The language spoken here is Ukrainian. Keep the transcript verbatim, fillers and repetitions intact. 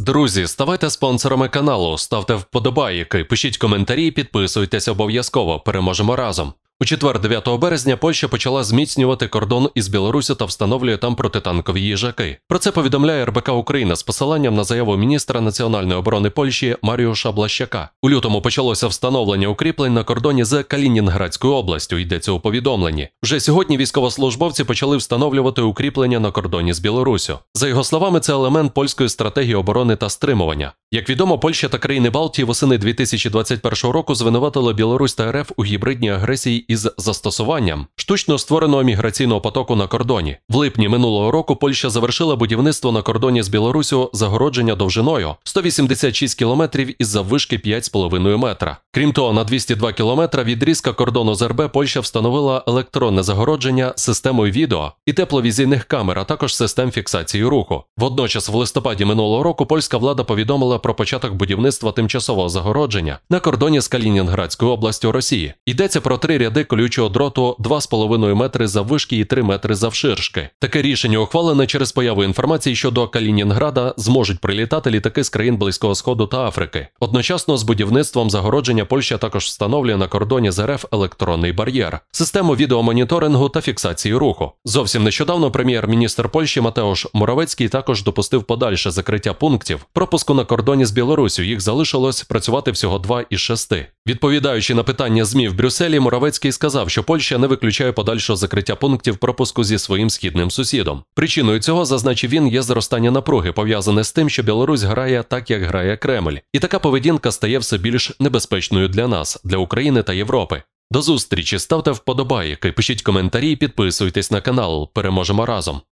Друзі, ставайте спонсорами каналу, ставте вподобайки, пишіть коментарі, підписуйтесь обов'язково. Переможемо разом. У четвер, дев'ятого березня, Польща почала зміцнювати кордон із Білоруссю та встановлює там протитанкові їжаки. Про це повідомляє ар бе ка Україна з посиланням на заяву міністра національної оборони Польщі Маріусza Błaszczaka. У лютому почалося встановлення укріплень на кордоні з Калінінградською областю, йдеться у повідомленні. Вже сьогодні військовослужбовці почали встановлювати укріплення на кордоні з Білоруссю. За його словами, це елемент польської стратегії оборони та стримування. Як відомо, Польща та країни Балтії восени дві тисячі двадцять першого року звинуватили Білорусь та ер еф у гібридній агресії із застосуванням штучно створеного міграційного потоку на кордоні. В липні минулого року Польща завершила будівництво на кордоні з Білоруссю загородження довжиною сто вісімдесят шість кілометрів із заввишки п'ять з половиною метра. Крім того, на двісті два кілометри відрізка кордону з ер бе Польща встановила електронне загородження з системою відео і тепловізійних камер, а також систем фіксації руху. Водночас, в листопаді минулого року польська влада повідомила про початок будівництва тимчасового загородження на кордоні з Калінінградською областю Росії. Йдеться про три ряди колючого дроту два з половиною метри заввишки і три метри завширшки. Таке рішення ухвалене через появу інформації, що до Калінінграда зможуть прилітати літаки з країн Близького Сходу та Африки. Одночасно з будівництвом загородження Польща також встановлює на кордоні з ер еф електронний бар'єр, систему відеомоніторингу та фіксації руху. Зовсім нещодавно прем'єр-міністр Польщі Матеуsz Моравецький також допустив подальше закриття пунктів пропуску на кордоні з Білоруссю. Їх залишилось працювати всього два із шести. Відповідаючи на питання ЗМІ в Брюсселі, Моравецький сказав, що Польща не виключає подальшого закриття пунктів пропуску зі своїм східним сусідом. Причиною цього, зазначив він, є зростання напруги, пов'язане з тим, що Білорусь грає так, як грає Кремль. І така поведінка стає все більш небезпечною для нас, для України та Європи. До зустрічі, ставте вподобайки, пишіть коментарі і підписуйтесь на канал. Переможемо разом!